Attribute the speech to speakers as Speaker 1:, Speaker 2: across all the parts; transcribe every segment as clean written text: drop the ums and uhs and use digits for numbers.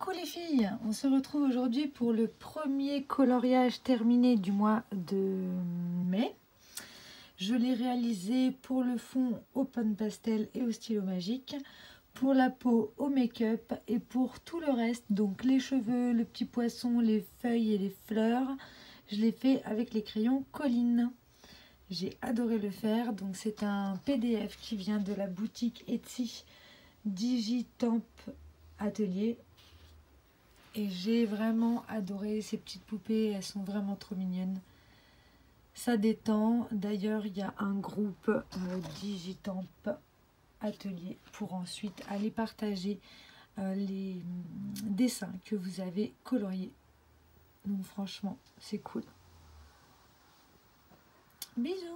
Speaker 1: Coucou les filles, on se retrouve aujourd'hui pour le premier coloriage terminé du mois de mai. Je l'ai réalisé pour le fond au pan pastel et au stylo magique, pour la peau au make-up et pour tout le reste, donc les cheveux, le petit poisson, les feuilles et les fleurs, je l'ai fait avec les crayons Colline. J'ai adoré le faire, donc c'est un PDF qui vient de la boutique Etsy Digitamp Atelier. Et j'ai vraiment adoré ces petites poupées, elles sont vraiment trop mignonnes. Ça détend. D'ailleurs, il y a un groupe Digitamp Atelier pour ensuite aller partager les dessins que vous avez coloriés. Donc franchement, c'est cool. Bisous.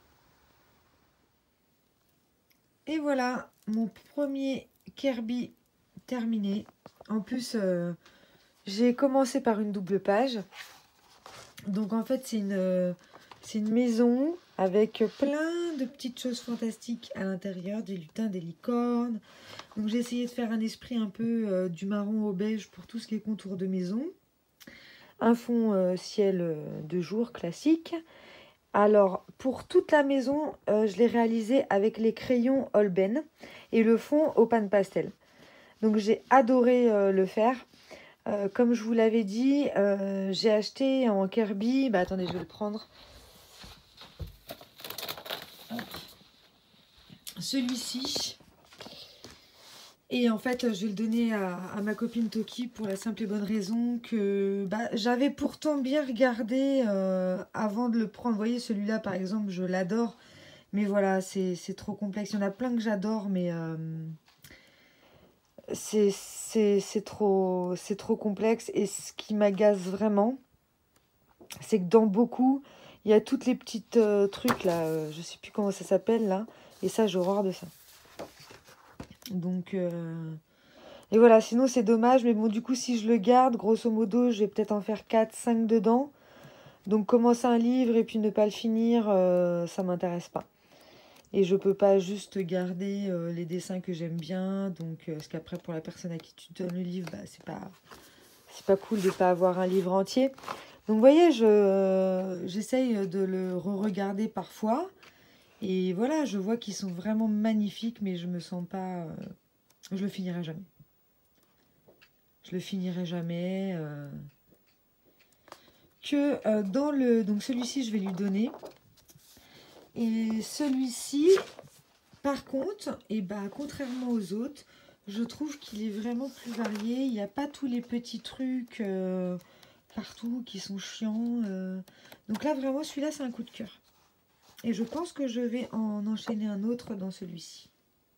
Speaker 1: Et voilà, mon premier Kirby terminé. En plus, j'ai commencé par une double page. Donc en fait, c'est une maison avec plein de petites choses fantastiques à l'intérieur, des lutins, des licornes. Donc j'ai essayé de faire un esprit un peu du marron au beige pour tout ce qui est contour de maison. Un fond ciel de jour classique. Alors pour toute la maison, je l'ai réalisé avec les crayons Holbein et le fond au pan pastel. Donc j'ai adoré le faire. Comme je vous l'avais dit, j'ai acheté en Kirby. Bah attendez, je vais le prendre. Celui-ci. Et en fait, je vais le donner à ma copine Toki pour la simple et bonne raison que j'avais pourtant bien regardé avant de le prendre. Vous voyez, celui-là, par exemple, je l'adore. Mais voilà, c'est trop complexe. Il y en a plein que j'adore, mais c'est trop complexe. Et ce qui m'agace vraiment, c'est que dans beaucoup, il y a toutes les petites trucs là. Je sais plus comment ça s'appelle là. Et ça, j'ai horreur de ça. Donc, et voilà, sinon c'est dommage. Mais bon, du coup, si je le garde, grosso modo, je vais peut-être en faire 4, 5 dedans. Donc, commencer un livre et puis ne pas le finir, ça m'intéresse pas. Et je peux pas juste garder les dessins que j'aime bien. Donc, parce qu'après, pour la personne à qui tu donnes le livre, bah, c'est pas cool de pas avoir un livre entier. Donc, vous voyez, j'essaye de le re-regarder parfois. Et voilà, je vois qu'ils sont vraiment magnifiques, mais je me sens pas... je le finirai jamais. Je le finirai jamais. Dans le... Donc celui-ci, je vais lui donner. Et celui-ci, par contre, et contrairement aux autres, je trouve qu'il est vraiment plus varié. Il n'y a pas tous les petits trucs partout qui sont chiants. Donc là, vraiment, celui-là, c'est un coup de cœur. Et je pense que je vais en enchaîner un autre dans celui-ci.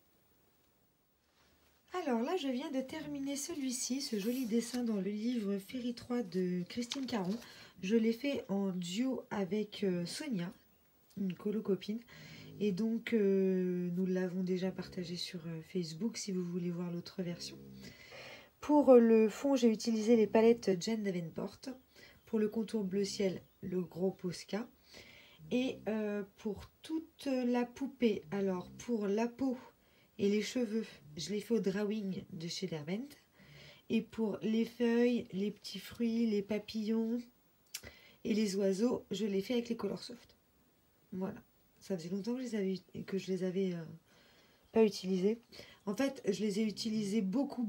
Speaker 1: Alors là, je viens de terminer celui-ci, ce joli dessin dans le livre Féerie 3 de Christine Caron. Je l'ai fait en duo avec Sonia, une colo-copine. Et donc, nous l'avons déjà partagé sur Facebook si vous voulez voir l'autre version. Pour le fond, j'ai utilisé les palettes Jane Davenport. Pour le contour bleu ciel, le gros Posca. Et pour toute la poupée, alors pour la peau et les cheveux, je l'ai fait au drawing de chez Derwent. Et pour les feuilles, les petits fruits, les papillons et les oiseaux, je l'ai fait avec les Colorsoft. Voilà. Ça faisait longtemps que je les avais pas utilisés. En fait, je les ai utilisés beaucoup.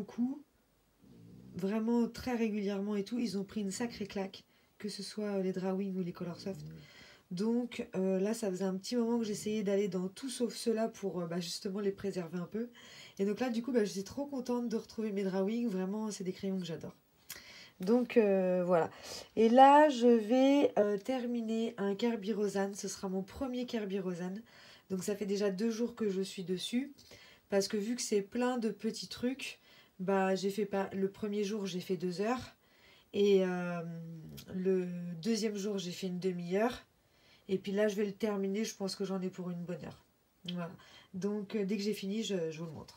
Speaker 1: Vraiment très régulièrement et tout. Ils ont pris une sacrée claque, que ce soit les drawing ou les Colorsoft. Donc là, ça faisait un petit moment que j'essayais d'aller dans tout sauf cela pour justement les préserver un peu. Et donc là, du coup, je suis trop contente de retrouver mes drawings. Vraiment, c'est des crayons que j'adore. Donc voilà. Et là, je vais terminer un Kirby Rosanne. Ce sera mon premier Kirby Rosanne. Donc ça fait déjà 2 jours que je suis dessus. Parce que vu que c'est plein de petits trucs, j'ai fait pas. Le premier jour, j'ai fait 2 heures. Et le deuxième jour, j'ai fait une demi-heure. Et puis là, je vais le terminer. Je pense que j'en ai pour une bonne heure. Voilà. Donc, dès que j'ai fini, je vous le montre.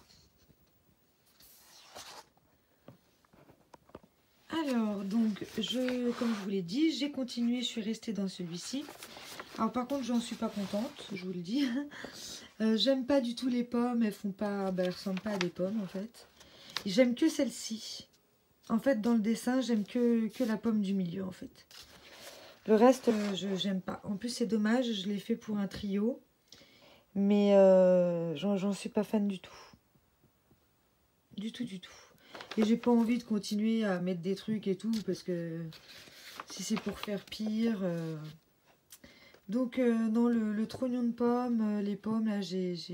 Speaker 1: Alors, donc, comme je vous l'ai dit, j'ai continué. Je suis restée dans celui-ci. Alors, par contre, j'en suis pas contente. Je vous le dis. J'aime pas du tout les pommes. Elles ressemblent pas à des pommes, en fait. J'aime que celle-ci. En fait, dans le dessin, j'aime que la pomme du milieu, en fait. Le reste, j'aime pas. En plus, c'est dommage, je l'ai fait pour un trio. Mais j'en suis pas fan du tout. Du tout, du tout. Et j'ai pas envie de continuer à mettre des trucs et tout, parce que si c'est pour faire pire... Donc, non, le trognon de pomme, les pommes, là,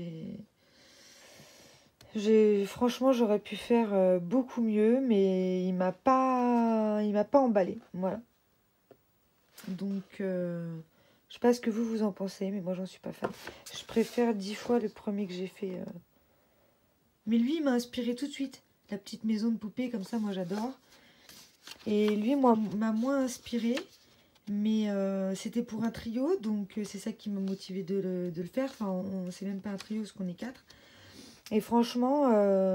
Speaker 1: franchement, j'aurais pu faire beaucoup mieux, mais il m'a pas emballé. Voilà. Donc, je sais pas ce que vous en pensez, mais moi, j'en suis pas fan. Je préfère 10 fois le premier que j'ai fait. Mais lui, il m'a inspiré tout de suite. La petite maison de poupée, comme ça, moi, j'adore. Et lui, moi, m'a moins inspiré. Mais c'était pour un trio, donc c'est ça qui m'a motivé de le faire. Enfin, c'est même pas un trio, parce qu'on est 4. Et franchement,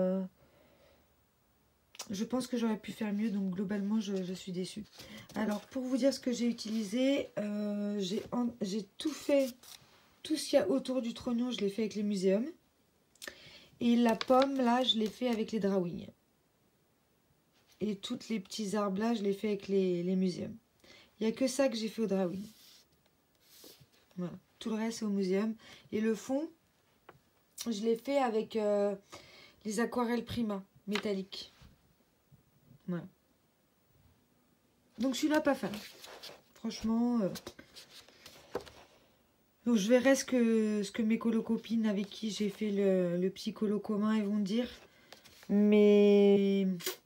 Speaker 1: je pense que j'aurais pu faire mieux, donc globalement, je suis déçue. Alors, pour vous dire ce que j'ai utilisé, j'ai tout fait, tout ce qu'il y a autour du trognon, je l'ai fait avec les muséums. Et la pomme, là, je l'ai fait avec les drawings. Et toutes les petits arbres, là, je l'ai fait avec les muséums. Il n'y a que ça que j'ai fait au drawing. Voilà. Tout le reste, c'est au muséum. Et le fond, je l'ai fait avec les aquarelles Prima, métalliques. Voilà. Donc, je suis là pas fan. Franchement... Donc, je verrai ce que mes colo-copines avec qui j'ai fait le petit colo commun, elles vont dire. Mais...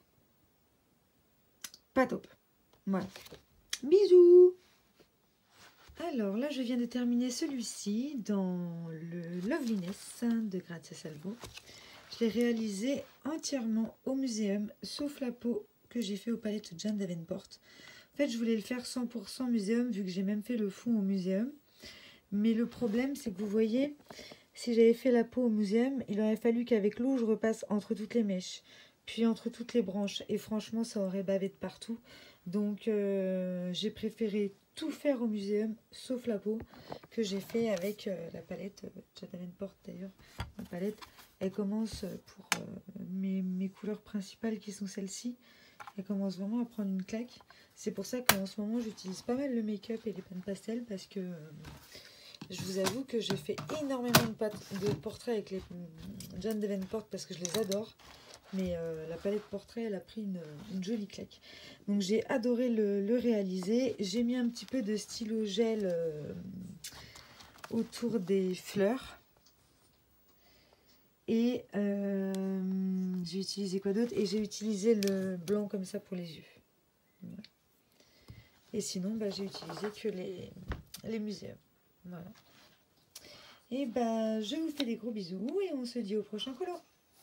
Speaker 1: pas top. Voilà. Bisous! Alors là, je viens de terminer celui-ci dans le Loveliness de Grazia Salvo. Je l'ai réalisé entièrement au muséum, sauf la peau que j'ai fait aux palettes Jane Davenport. En fait, je voulais le faire 100% muséum, vu que j'ai même fait le fond au muséum. Mais le problème, c'est que vous voyez, si j'avais fait la peau au muséum, il aurait fallu qu'avec l'eau, je repasse entre toutes les mèches, puis entre toutes les branches. Et franchement, ça aurait bavé de partout. Donc, j'ai préféré tout faire au muséum, sauf la peau, que j'ai fait avec la palette. Jane Davenport d'ailleurs, ma palette. Elle commence pour mes couleurs principales qui sont celles-ci. Elle commence vraiment à prendre une claque. C'est pour ça qu'en ce moment, j'utilise pas mal le make-up et les peintes pastel parce que je vous avoue que j'ai fait énormément de portraits avec les Jane Davenport parce que je les adore. Mais la palette portrait, elle a pris une jolie claque. Donc j'ai adoré le réaliser. J'ai mis un petit peu de stylo gel autour des fleurs. Et j'ai utilisé quoi d'autre? Et j'ai utilisé le blanc comme ça pour les yeux. Voilà. Et sinon, bah, j'ai utilisé que les muséums. Voilà. Et bah, je vous fais des gros bisous et on se dit au prochain colo.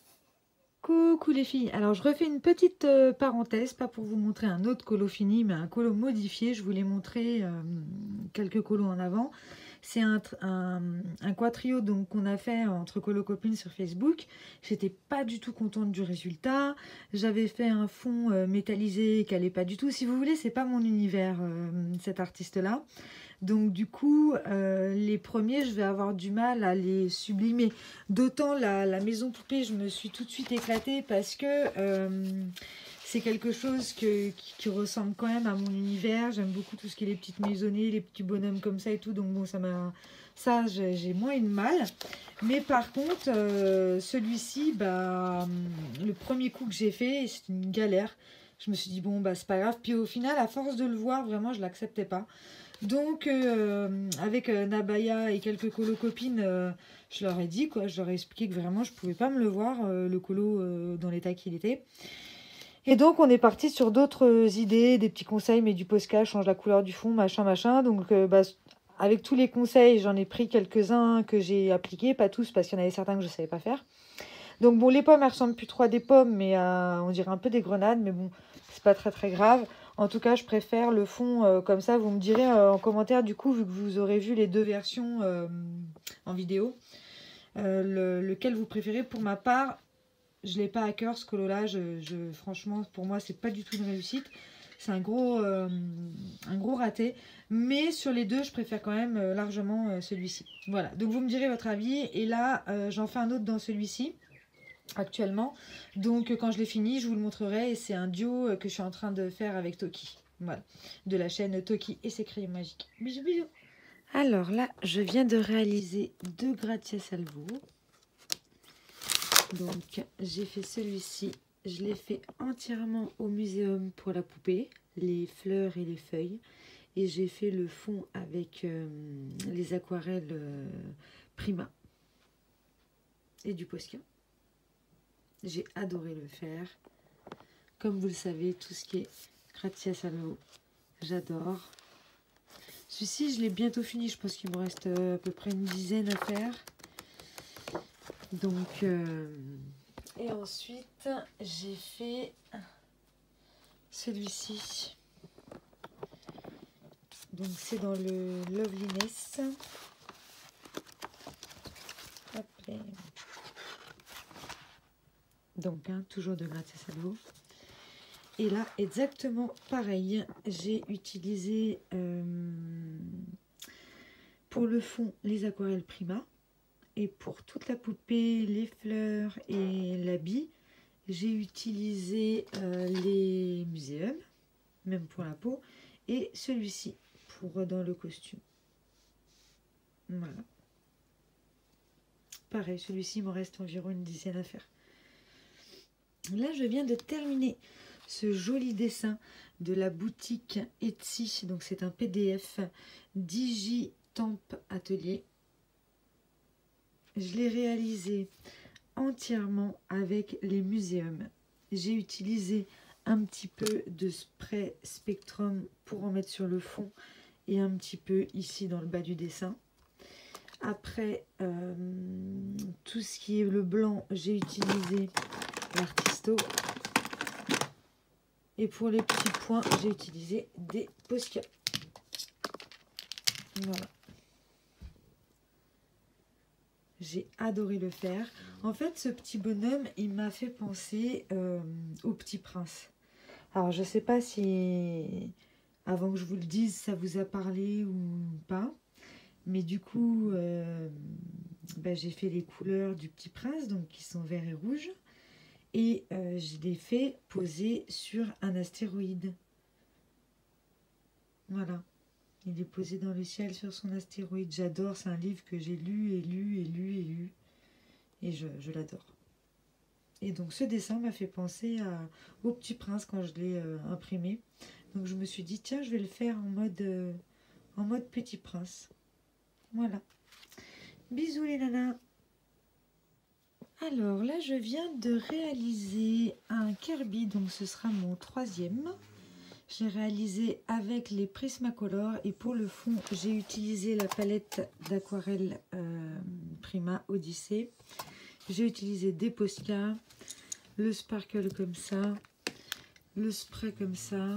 Speaker 1: Coucou les filles, alors je refais une petite parenthèse, pas pour vous montrer un autre colo fini, mais un colo modifié. Je voulais montrer quelques colos en avant. C'est un quatrio qu'on a fait entre colo copines sur Facebook. J'étais pas du tout contente du résultat. J'avais fait un fond métallisé qui allait pas du tout. Si vous voulez, c'est pas mon univers, cet artiste-là. Donc du coup, les premiers, je vais avoir du mal à les sublimer. D'autant la maison poupée, je me suis tout de suite éclatée parce que c'est quelque chose qui ressemble quand même à mon univers. J'aime beaucoup tout ce qui est les petites maisonnées, les petits bonhommes comme ça et tout. Donc bon, ça j'ai moins eu de mal. Mais par contre, celui-ci, bah, le premier coup que j'ai fait, c'est une galère. Je me suis dit, bon, bah c'est pas grave. Puis au final, à force de le voir, vraiment, je l'acceptais pas. Donc, avec Nabaya et quelques colo-copines, je leur ai dit, quoi, je leur ai expliqué que vraiment, je pouvais pas me le voir, le colo dans l'état qu'il était. Et donc, on est parti sur d'autres idées, des petits conseils, mais du Posca, change la couleur du fond, machin, machin. Donc, bah, avec tous les conseils, j'en ai pris quelques-uns que j'ai appliqués, pas tous, parce qu'il y en avait certains que je savais pas faire. Donc, bon, les pommes, elles ressemblent plus trop à des pommes, mais on dirait un peu des grenades, mais bon, c'est pas très, très grave. En tout cas, je préfère le fond comme ça. Vous me direz en commentaire, du coup, vu que vous aurez vu les deux versions en vidéo, lequel vous préférez. Pour ma part, je ne l'ai pas à cœur, ce colo-là. Franchement, pour moi, c'est pas du tout une réussite. C'est un gros raté. Mais sur les deux, je préfère quand même largement celui-ci. Voilà, donc vous me direz votre avis. Et là, j'en fais un autre dans celui-ci. actuellement. Donc quand je l'ai fini, je vous le montrerai. Et c'est un duo que je suis en train de faire avec Toki. Voilà, de la chaîne Toki et ses crayons magiques. Bisous, bisous. Alors là, je viens de réaliser 2 Gratia Salvo. Donc j'ai fait celui-ci. Je l'ai fait entièrement au muséum pour la poupée, les fleurs et les feuilles. Et j'ai fait le fond avec les aquarelles Prima et du Posca. J'ai adoré le faire. Comme vous le savez, tout ce qui est Gratia Salvo, j'adore. Celui-ci, je l'ai bientôt fini. Je pense qu'il me reste à peu près une dizaine à faire. Donc, et ensuite, j'ai fait celui-ci. Donc, c'est dans le Loveliness. Hop là. Donc, toujours de Gratia Salvo. Et là, exactement pareil. J'ai utilisé pour le fond les aquarelles Prima. Et pour toute la poupée, les fleurs et l'habit, j'ai utilisé les muséums, même pour la peau, et celui-ci pour dans le costume. Voilà. Pareil, celui-ci, il me reste environ une dizaine à faire. Là, je viens de terminer ce joli dessin de la boutique Etsy. Donc, c'est un PDF Digitamp Atelier. Je l'ai réalisé entièrement avec les muséums. J'ai utilisé un petit peu de spray Spectrum pour en mettre sur le fond et un petit peu ici dans le bas du dessin. Après, tout ce qui est le blanc, j'ai utilisé l'Artisto. Et pour les petits points, j'ai utilisé des Posca. Voilà. J'ai adoré le faire. En fait, ce petit bonhomme, il m'a fait penser au Petit Prince. Alors, je ne sais pas si, avant que je vous le dise, ça vous a parlé ou pas. Mais du coup, j'ai fait les couleurs du Petit Prince, donc qui sont vert et rouge. Et je l'ai fait poser sur un astéroïde. Voilà. Il est posé dans le ciel sur son astéroïde. J'adore, c'est un livre que j'ai lu et lu et lu et lu. Et je l'adore. Et donc ce dessin m'a fait penser au Petit Prince quand je l'ai imprimé. Donc je me suis dit, tiens, je vais le faire en mode Petit Prince. Voilà. Bisous les nanas. Alors là, je viens de réaliser un Kirby. Donc ce sera mon 3e. J'ai réalisé avec les Prismacolor et pour le fond, j'ai utilisé la palette d'aquarelle Prima Odyssey. J'ai utilisé des Posca, le sparkle comme ça, le spray comme ça.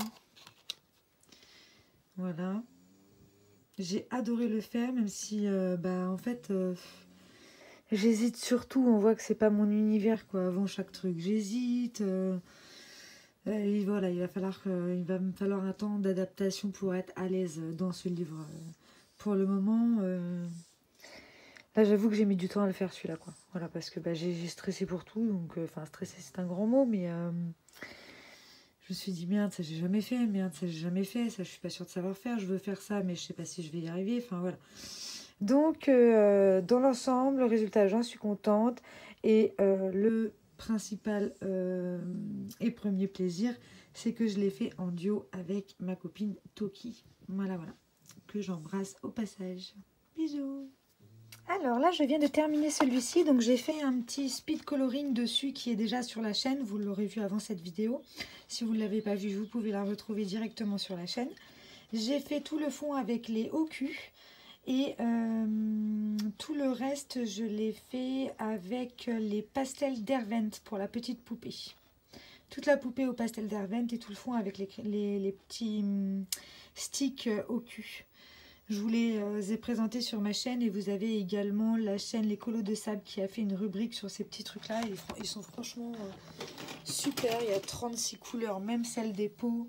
Speaker 1: Voilà. J'ai adoré le faire, même si, en fait, j'hésite surtout. On voit que c'est pas mon univers, quoi, avant chaque truc. J'hésite. Et voilà, il va me falloir un temps d'adaptation pour être à l'aise dans ce livre. Pour le moment, là j'avoue que j'ai mis du temps à le faire celui-là, quoi. Voilà, parce que j'ai stressé pour tout, donc enfin stressé c'est un grand mot, mais je me suis dit merde, ça j'ai jamais fait, merde, ça j'ai jamais fait, ça je suis pas sûre de savoir faire, je veux faire ça, mais je sais pas si je vais y arriver, enfin voilà. Donc dans l'ensemble, le résultat, j'en suis contente, et le principal et premier plaisir, c'est que je l'ai fait en duo avec ma copine Toki. Voilà, que j'embrasse au passage. Bisous. Alors là, je viens de terminer celui-ci, donc j'ai fait un petit speed coloring dessus qui est déjà sur la chaîne, vous l'aurez vu avant cette vidéo. Si vous ne l'avez pas vu, vous pouvez la retrouver directement sur la chaîne. J'ai fait tout le fond avec les hauts culs. Et tout le reste, je l'ai fait avec les pastels d'Hervent pour la petite poupée. Toute la poupée au pastel d'Hervent et tout le fond avec les petits sticks au cul. Je vous les ai présentés sur ma chaîne et vous avez également la chaîne Les Colos de Sable qui a fait une rubrique sur ces petits trucs-là. Ils sont franchement super. Il y a 36 couleurs, même celle des peaux.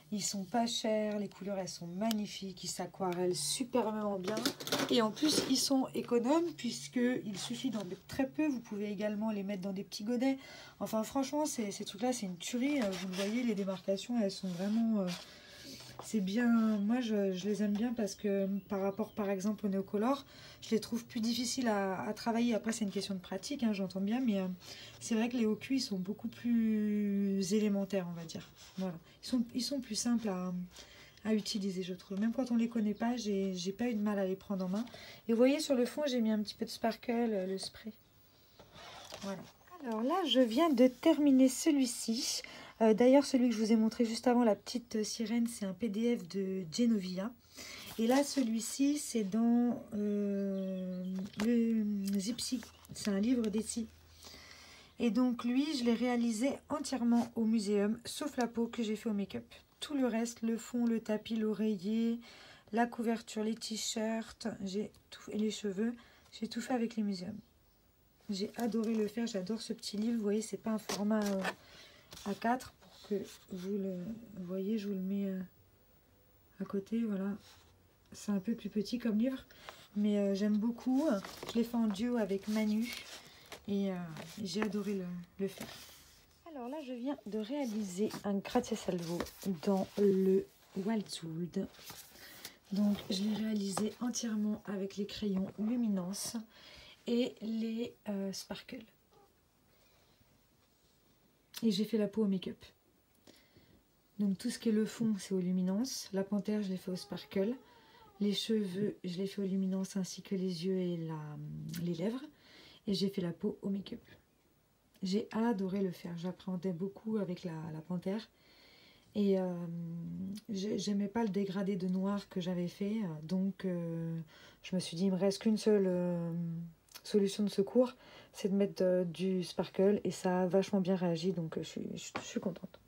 Speaker 1: Ils sont pas chers, les couleurs elles sont magnifiques, ils s'aquarellent superbement bien. Et en plus ils sont économes puisqu'il suffit d'en mettre très peu. Vous pouvez également les mettre dans des petits godets. Enfin franchement ces trucs-là c'est une tuerie. Vous le voyez, les démarcations elles sont vraiment... c'est bien, moi je les aime bien parce que par rapport par exemple au Neocolor, je les trouve plus difficiles à travailler. Après c'est une question de pratique, hein, j'entends bien, mais c'est vrai que les hauts cuits sont beaucoup plus élémentaires, on va dire. Voilà. Ils sont plus simples à utiliser, je trouve. Même quand on les connaît pas, j'ai pas eu de mal à les prendre en main. Et vous voyez sur le fond, j'ai mis un petit peu de sparkle, le spray. Voilà. Alors là, je viens de terminer celui-ci. D'ailleurs, celui que je vous ai montré juste avant, la petite sirène, c'est un PDF de Genovia. Et là, celui-ci, c'est dans le Zipsy. C'est un livre d'Etsy. Et donc, lui, je l'ai réalisé entièrement au muséum, sauf la peau que j'ai fait au make-up. Tout le reste, le fond, le tapis, l'oreiller, la couverture, les t-shirts, et les cheveux, j'ai tout fait avec les muséums. J'ai adoré le faire, j'adore ce petit livre. Vous voyez, c'est pas un format A4 pour que vous le voyez, je vous le mets à côté, voilà. C'est un peu plus petit comme livre, mais j'aime beaucoup. Je l'ai fait en duo avec Manu et j'ai adoré le faire. Alors là, je viens de réaliser un gratta-salvo dans le Wildwood. Donc, je l'ai réalisé entièrement avec les crayons Luminance et les sparkles. Et j'ai fait la peau au make-up. Donc tout ce qui est le fond, c'est au Luminance. La panthère, je l'ai fait au sparkle. Les cheveux, je l'ai fait au Luminance ainsi que les yeux et les lèvres. Et j'ai fait la peau au make-up. J'ai adoré le faire. J'appréhendais beaucoup avec la panthère. Et j'aimais pas le dégradé de noir que j'avais fait. Donc je me suis dit, il me reste qu'une seule solution de secours, c'est de mettre du sparkle. Et ça a vachement bien réagi. Donc je suis contente.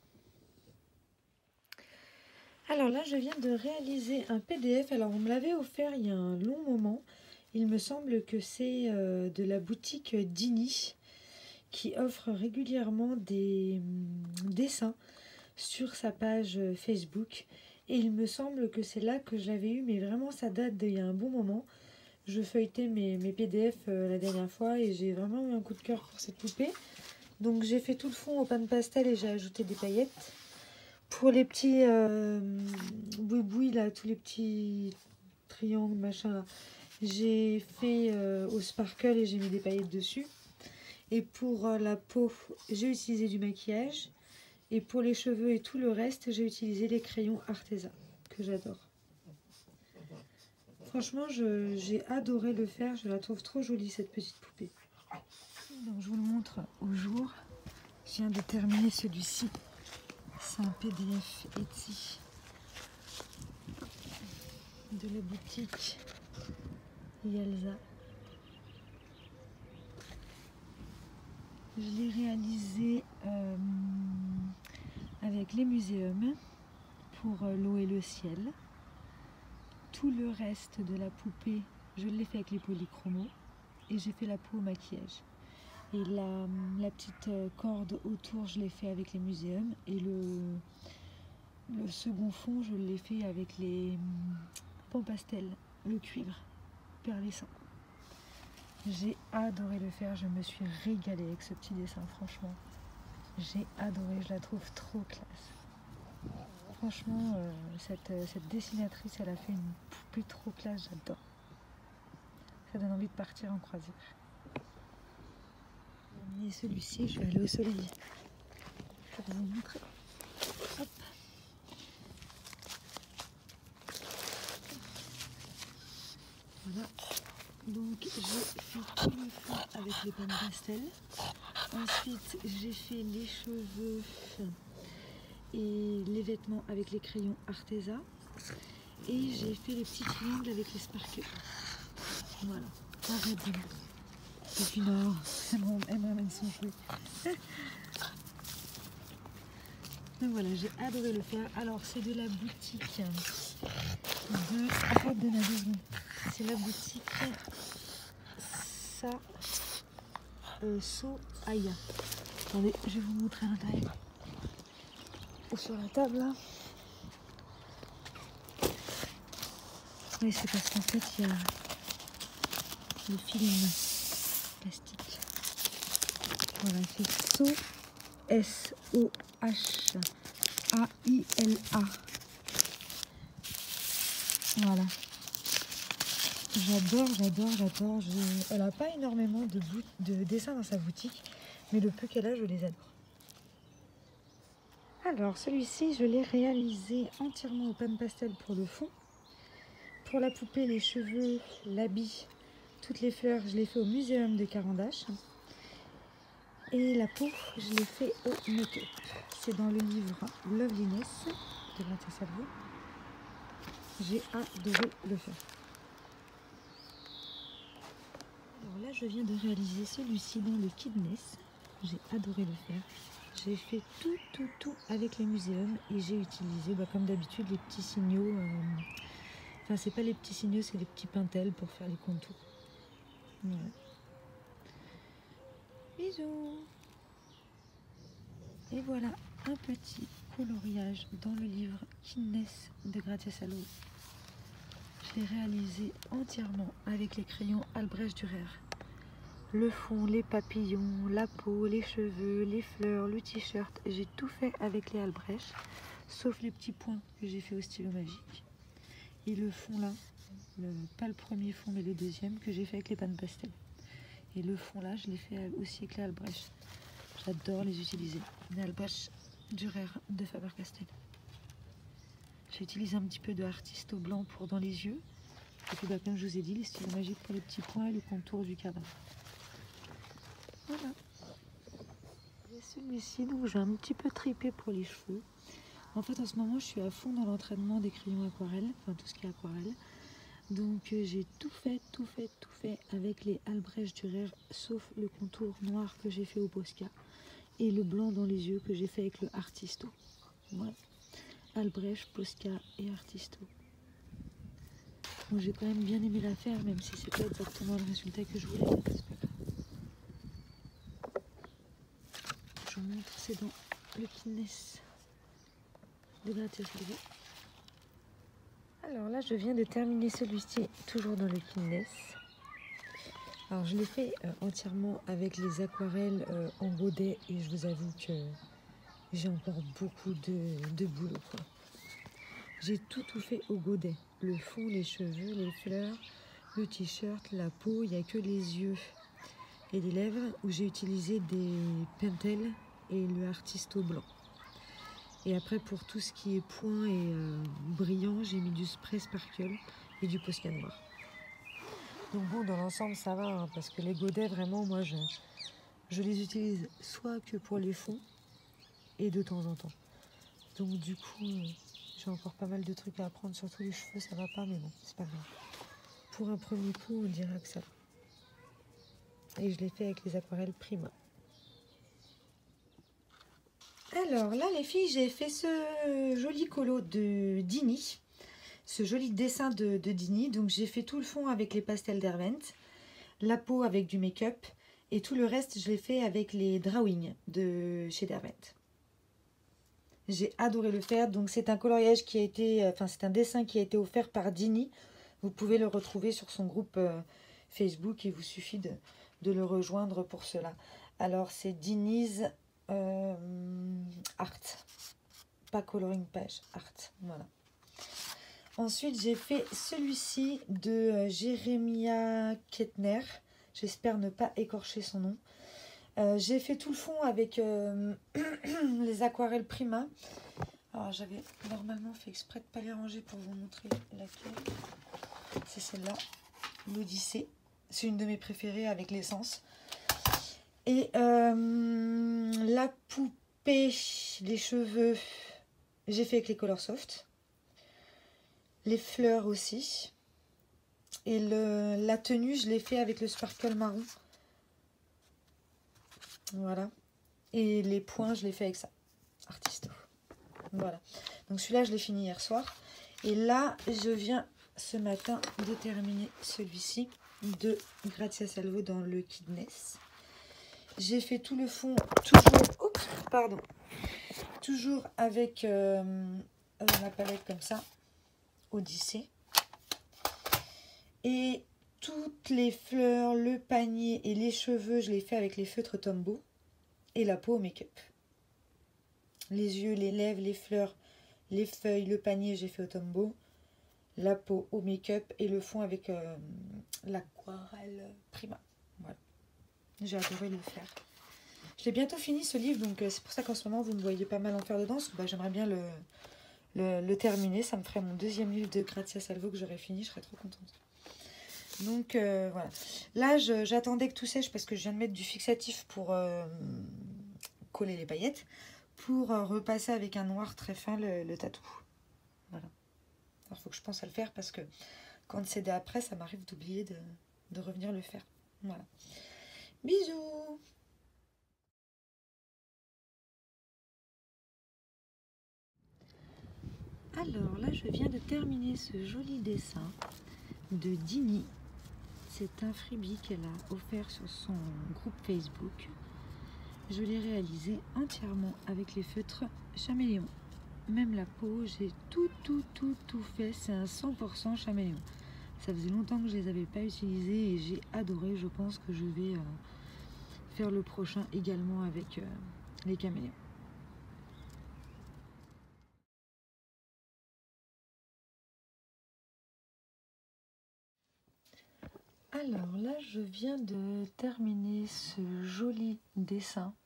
Speaker 1: Alors là, je viens de réaliser un PDF. Alors, on me l'avait offert il y a un long moment. Il me semble que c'est de la boutique Dini qui offre régulièrement des dessins sur sa page Facebook. Et il me semble que c'est là que je l'avais eu, mais vraiment, ça date d'il y a un bon moment. Je feuilletais mes PDF la dernière fois et j'ai vraiment eu un coup de cœur pour cette poupée. Donc, j'ai fait tout le fond au pan pastel et j'ai ajouté des paillettes. Pour les petits boui-boui, là, tous les petits triangles, machin, j'ai fait au sparkle et j'ai mis des paillettes dessus. Et pour la peau, j'ai utilisé du maquillage. Et pour les cheveux et tout le reste, j'ai utilisé les crayons Arteza, que j'adore. Franchement, j'ai adoré le faire. Je la trouve trop jolie, cette petite poupée. Donc, je vous le montre au jour. Je viens de terminer celui-ci. C'est un PDF Etsy de la boutique Yalza. Je l'ai réalisé avec les muséums pour l'eau et le ciel. Tout le reste de la poupée, je l'ai fait avec les polychromos et j'ai fait la peau au maquillage. Et la petite corde autour, je l'ai fait avec les muséums. Et le second fond, je l'ai fait avec les pans pastel, le cuivre perlissant. J'ai adoré le faire, je me suis régalée avec ce petit dessin, franchement. J'ai adoré, je la trouve trop classe. Franchement, cette dessinatrice, elle a fait une poupée trop classe, j'adore. Ça donne envie de partir en croisière. Et celui-ci, je vais aller au soleil pour vous montrer. Hop. Voilà. Donc j'ai fait tout le fond avec les pans pastel. Ensuite, j'ai fait les cheveux et les vêtements avec les crayons Arteza. Et j'ai fait les petits triangles avec les sparkles. Voilà. Arrête de moi. Et puis non, elle me ramène son jouet. Donc voilà, j'ai adoré le faire. Alors c'est de la boutique de... Arrête de nager. C'est la boutique So Aya. Attendez, je vais vous montrer à l'intérieur. Sur la table là. Oui, c'est parce qu'en fait, il y a le film plastique. Voilà, c'est S-O-H-A-I-L-A. Voilà. J'adore. Elle n'a pas énormément de dessins dans sa boutique, mais le peu qu'elle a, je les adore. Alors, celui-ci, je l'ai réalisé entièrement au pan pastel pour le fond. Pour la poupée, les cheveux, l'habit, toutes les fleurs, je l'ai fait au Muséum de Carandache. Et la peau, je l'ai fait au make-up. C'est dans le livre Loveliness de Gratia Salvo. J'ai adoré le faire. Alors là, je viens de réaliser celui-ci dans le Kidness. J'ai adoré le faire. J'ai fait tout avec le muséum et j'ai utilisé, comme d'habitude, les petits signaux. Enfin, c'est pas les petits signaux, c'est les petits pintels pour faire les contours. Voilà. Bisous. Et voilà un petit coloriage dans le livre Kidness de Gratia Salvo. Je l'ai réalisé entièrement avec les crayons Albrecht Dürer. Le fond, les papillons, la peau, les cheveux, les fleurs, le t-shirt. J'ai tout fait avec les Albrecht, sauf les petits points que j'ai fait au stylo magique. Et le fond là, pas le premier fond mais le deuxième que j'ai fait avec les pan pastel. Et le fond là, je l'ai fait aussi avec les Albrecht. J'adore les utiliser. Les Albrecht Dürer de Faber-Castell. J'ai utilisé un petit peu de Artisto blanc pour dans les yeux. Et puis comme je vous ai dit, les stylos magiques pour les petits points et le contour du cadre. Voilà. J'ai celui-ci, donc j'ai un petit peu tripé pour les cheveux. En fait, en ce moment, je suis à fond dans l'entraînement des crayons aquarelles, enfin tout ce qui est aquarelle. Donc j'ai tout fait avec les Albrecht Dürer, sauf le contour noir que j'ai fait au Posca et le blanc dans les yeux que j'ai fait avec le Artisto. Voilà. Albrecht, Posca et Artisto. Bon, j'ai quand même bien aimé la faire, même si c'est pas exactement le résultat que je voulais. Je vous montre, c'est dans le Kidness de Gratia Salvo. Alors là, je viens de terminer celui-ci, toujours dans le Kidness. Alors je l'ai fait entièrement avec les aquarelles en godet et je vous avoue que j'ai encore beaucoup de boulot, quoi. J'ai tout fait au godet. Le fond, les cheveux, les fleurs, le t-shirt, la peau. Il n'y a que les yeux et les lèvres où j'ai utilisé des pentels et le Artisto blanc. Et après, pour tout ce qui est point et brillant, j'ai mis du spray sparkle et du Posca noir. Donc bon, dans l'ensemble, ça va, hein, parce que les godets, vraiment, moi, je les utilise soit que pour les fonds et de temps en temps. Donc du coup, j'ai encore pas mal de trucs à apprendre, surtout les cheveux, ça va pas, mais bon, c'est pas grave. Pour un premier coup, on dira que ça va. Et je l'ai fait avec les aquarelles Prima. Alors là, les filles, j'ai fait ce joli colo de Dini. Ce joli dessin de Dini. Donc j'ai fait tout le fond avec les pastels d'Hervent, la peau avec du make-up et tout le reste je l'ai fait avec les drawings de chez Hervent. J'ai adoré le faire. Donc c'est un coloriage qui a été, c'est un dessin qui a été offert par Dini. Vous pouvez le retrouver sur son groupe Facebook. Il vous suffit de le rejoindre pour cela. Alors c'est Dini's Art, pas coloring page, Art. Voilà. Ensuite, j'ai fait celui-ci de Jeremiah Kettner. J'espère ne pas écorcher son nom. J'ai fait tout le fond avec les aquarelles Prima. Alors, j'avais normalement fait exprès de ne pas les ranger pour vous montrer laquelle. C'est celle-là, l'Odyssée. C'est une de mes préférées avec l'essence. Et la poupée, les cheveux, j'ai fait avec les Color Soft. Les fleurs aussi. Et la tenue, je l'ai fait avec le sparkle marron. Voilà. Et les points, je l'ai fait avec ça. Artisto. Voilà. Donc celui-là, je l'ai fini hier soir. Et là, je viens ce matin de terminer celui-ci de Gratia Salvo dans le Kidness. J'ai fait tout le fond, toujours avec la palette comme ça, Odyssée. Et toutes les fleurs, le panier et les cheveux, je les fais avec les feutres Tombow. Et la peau au make-up. Les yeux, les lèvres, les fleurs, les feuilles, le panier, j'ai fait au Tombow. La peau au make-up et le fond avec l'aquarelle Prima. Voilà. J'ai adoré le faire. Je l'ai bientôt fini ce livre, donc c'est pour ça qu'en ce moment vous me voyez pas mal en faire dedans. Parce que j'aimerais bien le terminer. Ça me ferait mon deuxième livre de Grazia Salvo que j'aurais fini. Je serais trop contente. Donc voilà. Là, j'attendais que tout sèche parce que je viens de mettre du fixatif pour coller les paillettes. Pour repasser avec un noir très fin le tatou. Voilà. Alors, il faut que je pense à le faire parce que quand c'est après, ça m'arrive d'oublier de revenir le faire. Voilà. Bisous! Alors là, je viens de terminer ce joli dessin de Dini. C'est un freebie qu'elle a offert sur son groupe Facebook. Je l'ai réalisé entièrement avec les feutres Chaméléon. Même la peau, j'ai tout fait. C'est un 100% Chaméléon. Ça faisait longtemps que je les avais pas utilisés et j'ai adoré. Je pense que je vais faire le prochain également avec les caméléons. Alors là, je viens de terminer ce joli dessin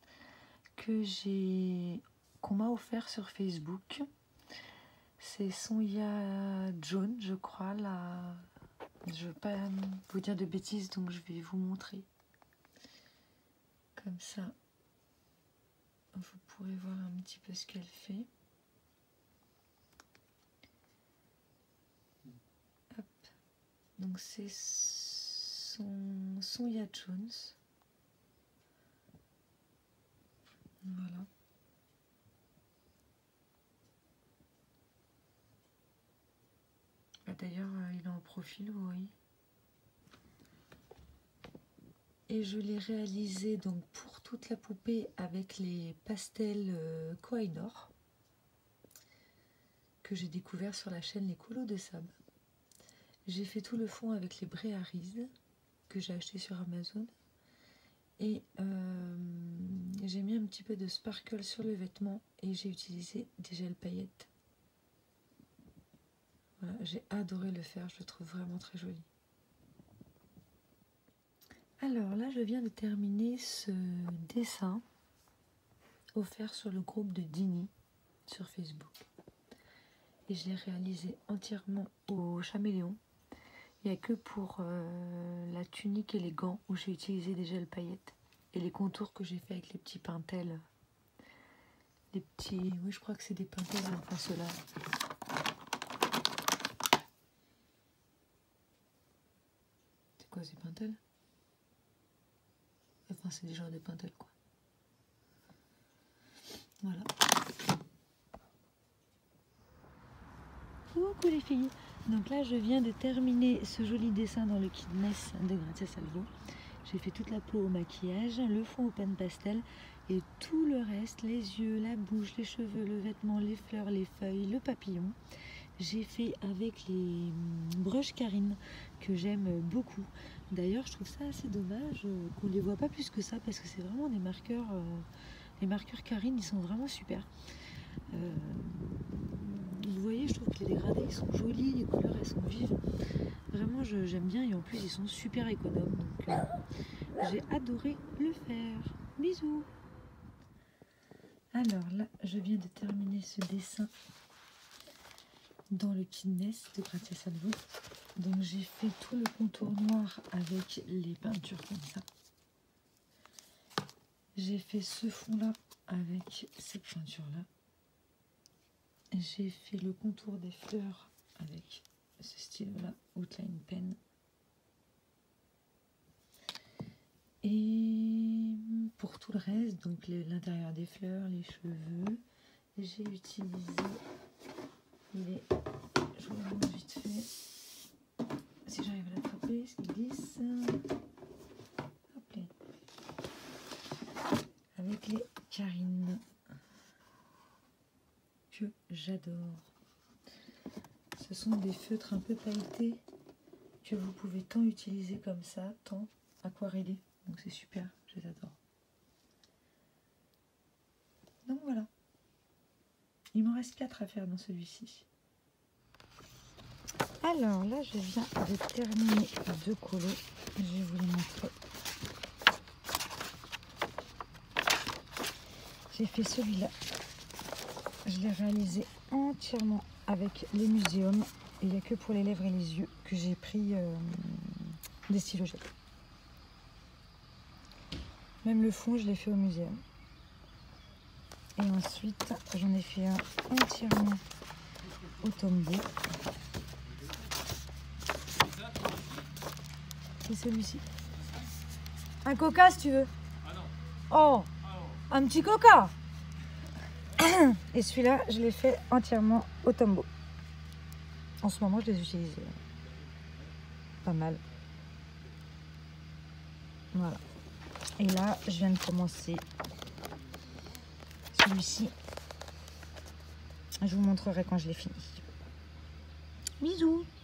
Speaker 1: qu'on m'a offert sur Facebook. C'est Sonia John, je crois. Je ne veux pas vous dire de bêtises, donc je vais vous montrer. Comme ça, vous pourrez voir un petit peu ce qu'elle fait. Hop. Donc c'est Sonia Jones. Voilà. D'ailleurs, il est en profil, vous voyez. Et je l'ai réalisé donc pour toute la poupée avec les pastels Kohinoor que j'ai découvert sur la chaîne Les Colos de Sable. J'ai fait tout le fond avec les Bréaris que j'ai acheté sur Amazon. Et j'ai mis un petit peu de sparkle sur le vêtement et j'ai utilisé des gels paillettes. Voilà, j'ai adoré le faire, je le trouve vraiment très joli. Alors là, je viens de terminer ce dessin offert sur le groupe de Dini sur Facebook. Et je l'ai réalisé entièrement au Chaméléon. Il n'y a que pour la tunique et les gants où j'ai utilisé des gels paillettes. Et les contours que j'ai fait avec les petits pintels. Les petits... Oui, je crois que c'est des pintels, enfin ceux-là. C'est quoi ces pintels? Enfin, c'est des genres de pintels, quoi. Voilà. Coucou les filles. Donc là, je viens de terminer ce joli dessin dans le Kidness de Grazia Salvo. J'ai fait toute la peau au maquillage, le fond au pan pastel et tout le reste, les yeux, la bouche, les cheveux, le vêtement, les fleurs, les feuilles, le papillon. J'ai fait avec les brushes Karine que j'aime beaucoup. D'ailleurs, je trouve ça assez dommage qu'on ne les voit pas plus que ça parce que c'est vraiment des marqueurs. Les marqueurs Karine, ils sont vraiment super. Vous voyez, je trouve que les dégradés ils sont jolis, les couleurs elles sont vives. Vraiment, j'aime bien et en plus ils sont super économes. Donc j'ai adoré le faire. Bisous. Alors là, je viens de terminer ce dessin dans le Kidness de Grazia Salvo. Donc j'ai fait tout le contour noir avec les peintures comme ça. J'ai fait ce fond là avec cette peinture là. J'ai fait le contour des fleurs avec ce stylo là, Outline Pen. Et pour tout le reste, donc l'intérieur des fleurs, les cheveux, j'ai utilisé les... Je vous le montre vite fait. Si j'arrive à l'attraper, ce qui glisse. Hop là. Avec les Karine. Que j'adore. Ce sont des feutres un peu pailletés que vous pouvez tant utiliser comme ça, tant aquareller. Donc c'est super, je les adore. Donc voilà. Il m'en reste 4 à faire dans celui-ci. Alors là, je viens de terminer 2 colos. Je vais vous les montrer. J'ai fait celui-là. Je l'ai réalisé entièrement avec les muséums. Il n'y a que pour les lèvres et les yeux que j'ai pris des stylos gel. Même le fond, je l'ai fait au muséum. Et ensuite, j'en ai fait un entièrement au Tombow. C'est celui-ci. Un coca si tu veux. Oh, un petit coca. Et celui-là, je l'ai fait entièrement au Tombow. En ce moment, je les utilise pas mal. Voilà. Et là, je viens de commencer celui-ci. Je vous montrerai quand je l'ai fini. Bisous.